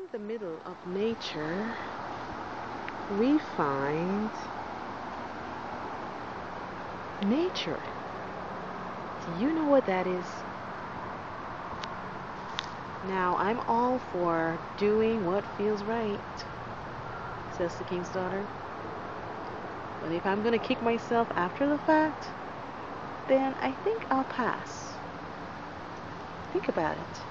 the middle of nature, we find nature. Do you know what that is? Now, I'm all for doing what feels right, says the king's daughter. But if I'm gonna kick myself after the fact, then I think I'll pass. Think about it.